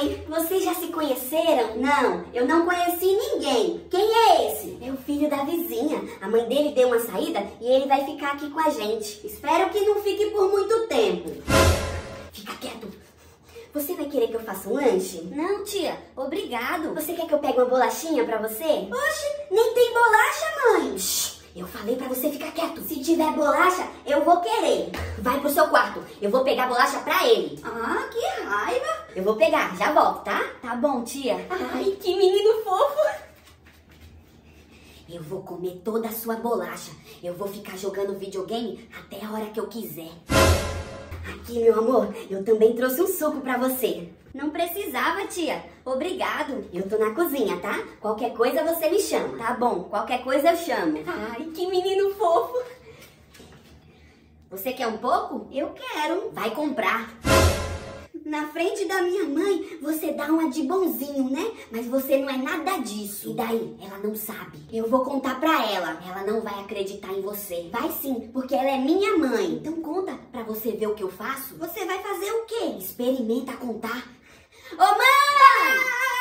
Oi, vocês já se conheceram? Não, eu não conheci ninguém. Quem é esse? É o filho da vizinha. A mãe dele deu uma saída e ele vai ficar aqui com a gente. Espero que não fique por muito tempo. Fica quieto. Você vai querer que eu faça um lanche? Não, tia. Obrigado. Você quer que eu pegue uma bolachinha pra você? Oxe, nem tem bolacha, mãe. Shhh, eu falei pra você ficar quieto. Se tiver bolacha, eu vou querer. Vai pro seu quarto. Eu vou pegar bolacha pra ele. Ah, que raiva. Eu vou pegar. Já volto, tá? Tá bom, tia. Ai, que menino fofo. Eu vou comer toda a sua bolacha. Eu vou ficar jogando videogame até a hora que eu quiser. Aqui, meu amor, eu também trouxe um suco pra você. Não precisava, tia. Obrigado. Eu tô na cozinha, tá? Qualquer coisa você me chama. Tá bom, qualquer coisa eu chamo. Ai, que menino fofo. Você quer um pouco? Eu quero. Vai comprar. Na frente da minha mãe, você dá uma de bonzinho, né? Mas você não é nada disso. E daí? Ela não sabe. Eu vou contar pra ela. Ela não vai acreditar em você. Vai sim, porque ela é minha mãe. Então conta pra você ver o que eu faço. Você vai fazer o quê? Experimenta contar. Ô, mãe!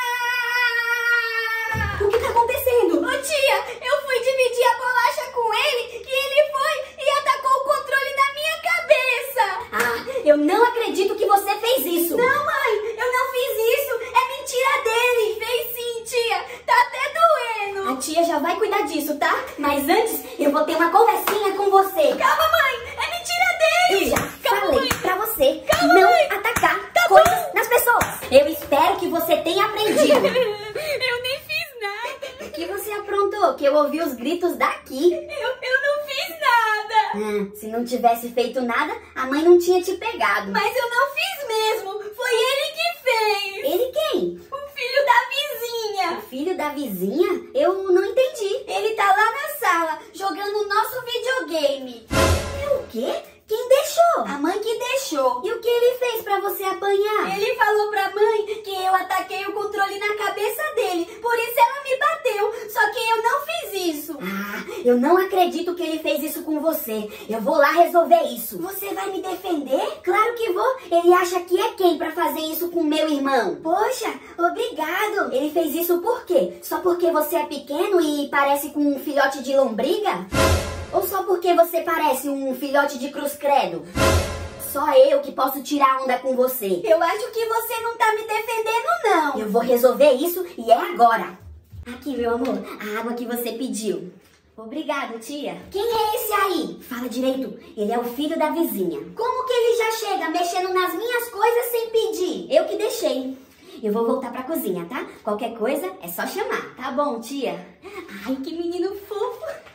O que tá acontecendo? Ô, tia, eu fui dividir a bolacha com ele e ele foi e atacou o controle na minha cabeça. Ah, eu não acredito que você fez isso. Não, mãe, eu não fiz isso. É mentira dele. Fez sim, tia. Tá até doendo. A tia já vai cuidar disso, tá? Mas antes, eu vou ter uma conversinha com você. Calma, mãe. É mentira dele. Eu já falei pra você não atacar coisas nas pessoas. Eu espero que você tenha aprendido. Eu nem fiz nada. O que você aprontou? Que eu ouvi os gritos daqui. Eu não fiz nada. Se não tivesse feito nada, a mãe não tinha te pegado. Mas eu não fiz mesmo. Foi ele que fez. Ele quem? O filho da vizinha. O filho da vizinha? Eu não entendi. Ele tá lá na sala, jogando o nosso videogame. É o quê? Quem deixou? A mãe que deixou. E o que ele fez pra você apanhar? Ele falou pra mãe que eu ataquei o controle na cabeça dele. Por isso ela me bateu. Só que eu não fiz isso. Ah, eu não acredito que ele fez isso com você. Eu vou lá resolver isso. Você vai me defender? Claro que vou. Ele acha que é quem pra fazer isso com meu irmão? Poxa, obrigado. Ele fez isso por quê? Só porque você é pequeno e parece com um filhote de lombriga? Ou só porque você parece um filhote de cruz credo? Só eu que posso tirar onda com você. Eu acho que você não tá me defendendo, não. Eu vou resolver isso e é agora. Aqui, meu amor, a água que você pediu. Obrigado, tia. Quem é esse aí? Fala direito. Ele é o filho da vizinha. Como que ele já chega mexendo nas minhas coisas sem pedir? Eu que deixei. Eu vou voltar pra cozinha, tá? Qualquer coisa é só chamar. Tá bom, tia? Ai, que menino fofo.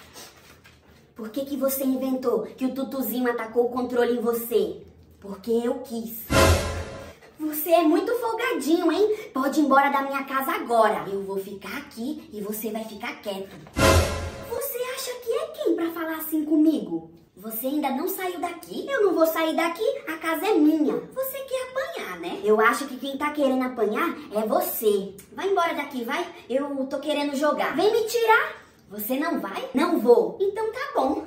Por que você inventou que o Tutuzinho atacou o controle em você? Porque eu quis. Você é muito folgadinho, hein? Pode ir embora da minha casa agora. Eu vou ficar aqui e você vai ficar quieto. Você acha que é quem pra falar assim comigo? Você ainda não saiu daqui? Eu não vou sair daqui, a casa é minha. Você quer apanhar, né? Eu acho que quem tá querendo apanhar é você. Vai embora daqui, vai. Eu tô querendo jogar. Vem me tirar. Você não vai? Não vou. Então tá bom.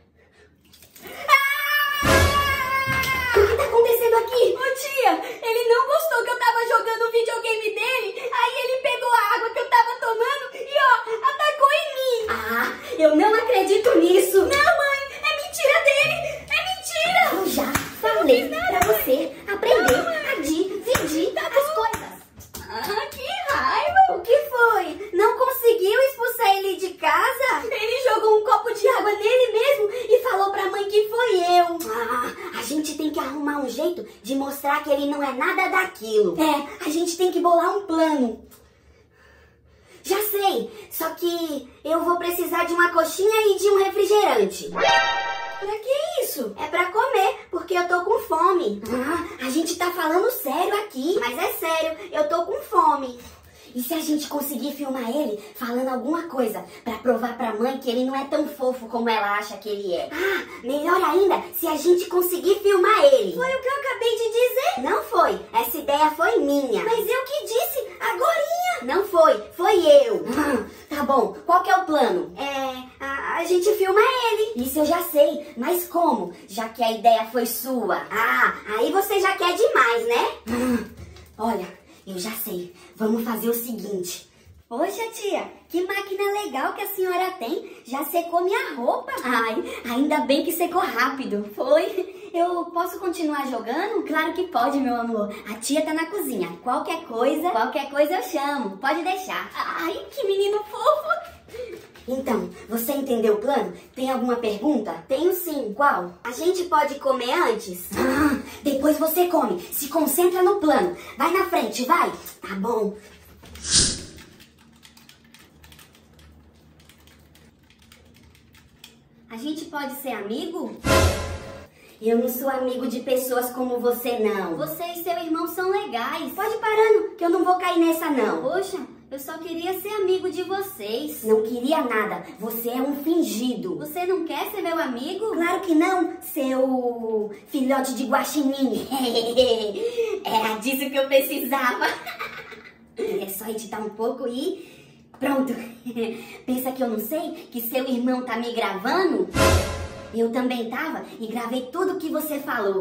O que tá acontecendo aqui? Ô tia, ele não gostou que eu tava jogando o videogame dele, aí ele pegou a água que eu tava tomando e ó, atacou em mim. Ah, eu não acredito nisso. Não, mãe, é mentira dele, é mentira. Eu já falei pra você aprender a dividir as coisas. Ah, que raiva. O que foi? Não conseguiu expulsar ele de casa? Ele jogou um copo de água nele mesmo e falou pra mãe que foi eu. Ah, a gente tem que arrumar um jeito de mostrar que ele não é nada daquilo. É, a gente tem que bolar um plano. Já sei, só que eu vou precisar de uma coxinha e de um refrigerante. Pra que isso? É pra comer, porque eu tô com fome. Ah, a gente tá falando sério aqui. Mas é sério, eu tô com fome. E se a gente conseguir filmar ele falando alguma coisa pra provar pra mãe que ele não é tão fofo como ela acha que ele é? Ah, melhor ainda se a gente conseguir filmar ele. Foi o que eu acabei de dizer. Não foi, essa ideia foi minha. Mas eu que disse, agorinha. Não foi eu. Tá bom, qual que é o plano? A gente filma ele. Isso eu já sei, mas como? Já que a ideia foi sua. Ah, aí você já quer demais, né? Olha, Eu já sei. Vamos fazer o seguinte. Poxa, tia, que máquina legal que a senhora tem. Já secou minha roupa. Ai, ainda bem que secou rápido. Foi? Eu posso continuar jogando? Claro que pode, meu amor. A tia tá na cozinha. Qualquer coisa eu chamo. Pode deixar. Ai, que menino fofo. Então, você entendeu o plano? Tem alguma pergunta? Tenho sim. Qual? A gente pode comer antes? Depois você come. Se concentra no plano. Vai na frente, vai. Tá bom. A gente pode ser amigo? Eu não sou amigo de pessoas como você, não. Você e seu irmão são legais. Pode ir parando, que eu não vou cair nessa, não. Poxa, eu só queria ser amigo de vocês. Não queria nada. Você é um fingido. Você não quer ser meu amigo? Claro que não, seu filhote de guaxinim. Era disso que eu precisava. É só editar um pouco e... pronto. Pensa que eu não sei que seu irmão tá me gravando? Eu também tava e gravei tudo que você falou.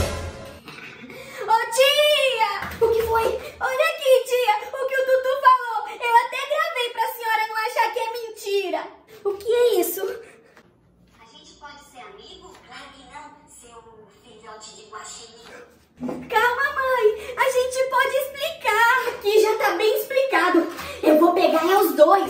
Ô tia! O que foi? Olha aqui, tia, o que o Dudu falou. Eu até gravei pra senhora não achar que é mentira. O que é isso? A gente pode ser amigo? Claro que não, seu filhote de guaxinim. Calma, mãe. A gente pode explicar. Aqui já tá bem explicado. Eu vou pegar os dois.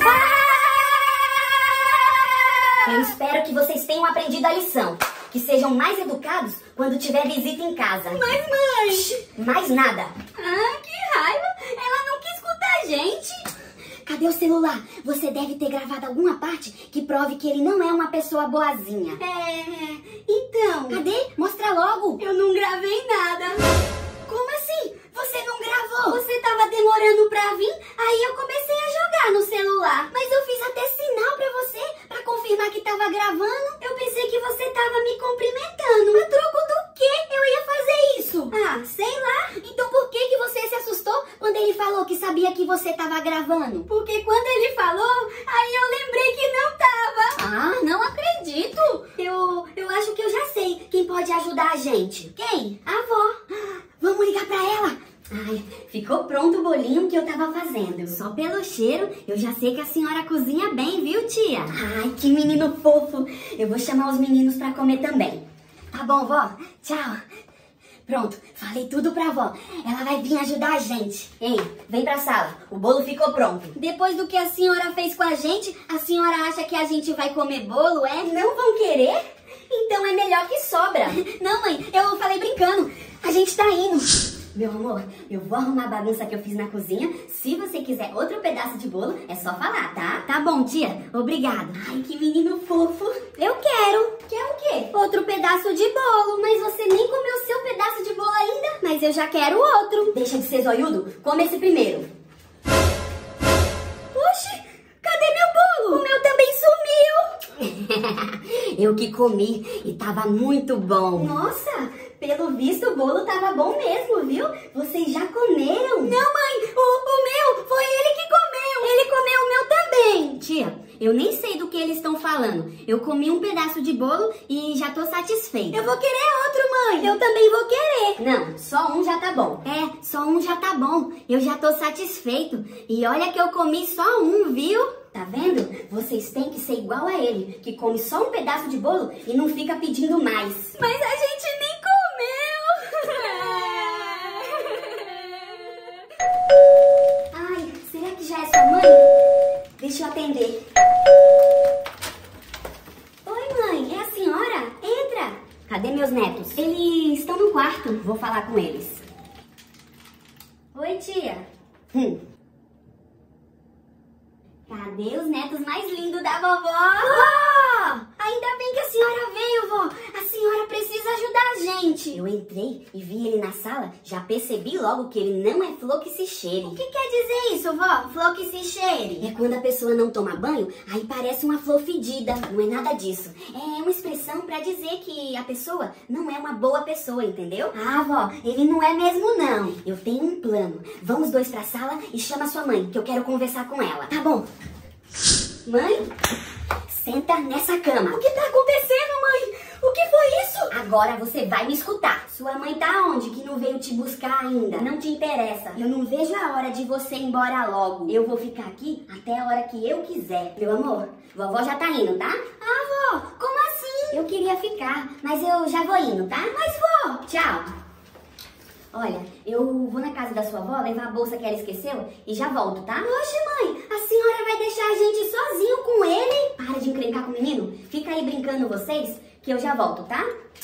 Eu espero que vocês tenham aprendido a lição. Que sejam mais educados quando tiver visita em casa. Mas, mãe... Mais nada. Que raiva. Ela não quis escutar a gente. Cadê o celular? Você deve ter gravado alguma parte que prove que ele não é uma pessoa boazinha. Então... Cadê? Mostra logo. Eu não gravei nada. Como assim? Você não gravou? Você tava demorando pra vir, aí eu comecei a jogar no celular. Mas eu fiz até sinal pra você, pra confirmar que tava gravando. Eu pensei que você tava me cumprimentando. A troco do quê? Eu ia fazer isso. Sei lá. Então por que você se assustou quando ele falou que sabia que você tava gravando? Porque quando ele falou, aí eu lembrei que não tava. Não acredito. Eu acho que eu já sei quem pode ajudar a gente. Quem? A avó. Vamos ligar pra ela. Ai, ficou pronto o bolinho que eu tava fazendo. Só pelo cheiro, eu já sei que a senhora cozinha bem, viu, tia? Ai, que menino fofo. Eu vou chamar os meninos pra comer também. Tá bom, vó. Tchau. Pronto, falei tudo pra vó. Ela vai vir ajudar a gente. Ei, vem pra sala. O bolo ficou pronto. Depois do que a senhora fez com a gente acha que a gente vai comer bolo, é? Não vão querer? Então é melhor que sobra. Não, mãe, eu falei brincando. A gente tá indo. Meu amor, eu vou arrumar a bagunça que eu fiz na cozinha. Se você quiser outro pedaço de bolo, é só falar, tá? Tá bom, tia. Obrigada. Ai, que menino fofo. Eu quero. Quer o quê? Outro pedaço de bolo. Mas você nem comeu seu pedaço de bolo ainda. Mas eu já quero outro. Deixa de ser zoiudo. Come esse primeiro. Oxi, cadê meu bolo? O meu também sumiu. Eu que comi e tava muito bom. Nossa, pelo visto o bolo tava bom mesmo, viu? Vocês já comeram? Não, mãe, o meu, foi ele que comeu. Ele comeu o meu também. Tia, eu nem sei do que eles estão falando. Eu comi um pedaço de bolo e já tô satisfeita. Eu vou querer outro, mãe. Eu também vou querer. Não, só um já tá bom. Só um já tá bom. Eu já tô satisfeito. E olha que eu comi só um, viu? Tá vendo? Vocês têm que ser igual a ele, que come só um pedaço de bolo e não fica pedindo mais. Mas a gente nem comeu. Ai, será que já é sua mãe? Deixa eu atender. Oi, mãe, é a senhora? Entra. Cadê meus netos? Eles estão no quarto. Vou falar com eles. Oi, tia. Cadê os netos mais lindos da vovó? Vó! Ainda bem que a senhora veio, vó. A senhora precisa ajudar a gente. Eu entrei e vi ele na sala, já percebi logo que ele não é flor que se cheire. O que quer dizer isso, vó? Flor que se cheire? É quando a pessoa não toma banho, aí parece uma flor fedida. Não é nada disso. É uma expressão pra dizer que a pessoa não é uma boa pessoa, entendeu? Ah, vó, ele não é mesmo não. Eu tenho um plano. Vão os dois pra sala e chama sua mãe, que eu quero conversar com ela. Tá bom. Mãe, senta nessa cama. O que tá acontecendo, mãe? O que foi isso? Agora você vai me escutar. Sua mãe tá onde que não veio te buscar ainda? Não te interessa. Eu não vejo a hora de você ir embora logo. Eu vou ficar aqui até a hora que eu quiser. Meu amor, vovó já tá indo, tá? Ah, vó, como assim? Eu queria ficar, mas eu já vou indo, tá? Mas, vó... Tchau. Olha, eu vou na casa da sua avó levar a bolsa que ela esqueceu e já volto, tá? Oxe, mãe, a senhora vai deixar a gente sozinho com ele? Para de encrencar com o menino. Fica aí brincando vocês que eu já volto, tá?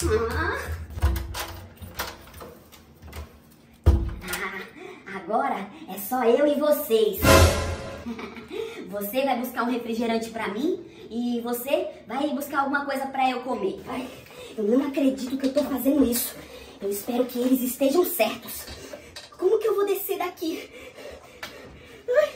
Agora é só eu e vocês. Você vai buscar um refrigerante pra mim e você vai buscar alguma coisa pra eu comer. Ai, eu não acredito que eu tô fazendo isso. Eu espero que eles estejam certos. Como que eu vou descer daqui? Ai.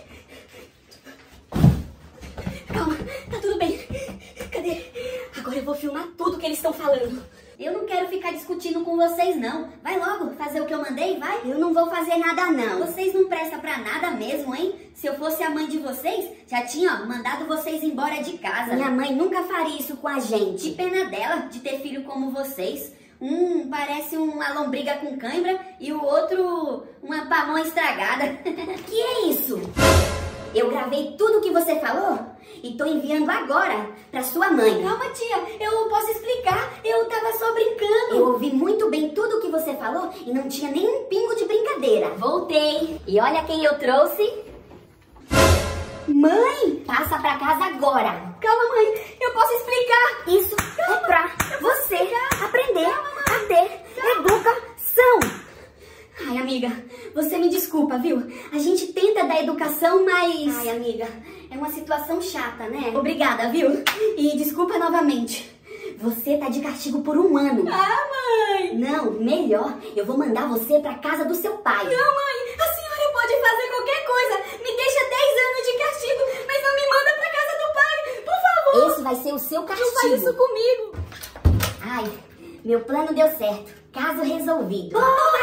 Calma, tá tudo bem. Cadê? Agora eu vou filmar tudo que eles estão falando. Eu não quero ficar discutindo com vocês, não. Vai logo fazer o que eu mandei, vai. Eu não vou fazer nada, não. Vocês não prestam pra nada mesmo, hein? Se eu fosse a mãe de vocês, já tinha, mandado vocês embora de casa. Minha mãe nunca faria isso com a gente. Que pena dela de ter filho como vocês. Um parece uma lombriga com cãibra e o outro uma pamonha estragada. Que é isso? Eu gravei tudo o que você falou e tô enviando agora pra sua mãe. Calma, tia, eu posso explicar. Eu tava só brincando. Eu ouvi muito bem tudo o que você falou e não tinha nem um pingo de brincadeira. Voltei. E olha quem eu trouxe. Mãe! Passa pra casa agora. Calma, mãe, eu posso explicar. Isso é pra você aprender a ter educação. Ai, amiga, você me desculpa, viu? A gente tenta dar educação, mas... Ai, amiga, é uma situação chata, né? Obrigada, viu? E desculpa novamente. Você tá de castigo por 1 ano. Ah, mãe! Não, melhor, eu vou mandar você pra casa do seu pai. Não, mãe, a senhora pode fazer qualquer coisa. Me deixa 10 anos de castigo, mas não me manda pra casa do pai, por favor. Esse vai ser o seu castigo. Não faz isso comigo. Ai, meu plano deu certo. Caso resolvido.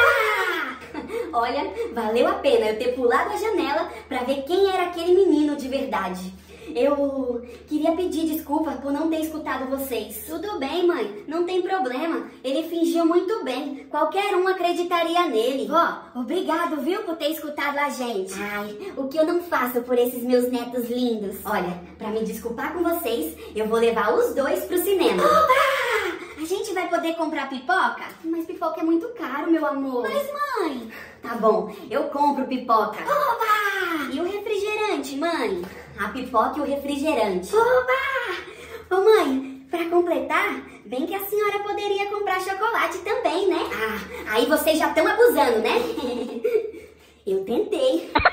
Olha, valeu a pena eu ter pulado a janela pra ver quem era aquele menino de verdade. Eu queria pedir desculpa por não ter escutado vocês. Tudo bem, mãe, não tem problema. Ele fingiu muito bem. Qualquer um acreditaria nele. Vó, obrigado, viu, por ter escutado a gente. Ai, o que eu não faço por esses meus netos lindos. Olha, pra me desculpar com vocês, eu vou levar os dois pro cinema. Oba! A gente vai poder comprar pipoca? Mas pipoca é muito caro, meu amor. Mas, mãe... Tá bom, eu compro pipoca. Oba! E o refrigerante, mãe? A pipoca e o refrigerante. Oba! Ô, mãe, pra completar, bem que a senhora poderia comprar chocolate também, né? Ah, aí vocês já estão abusando, né? Eu tentei.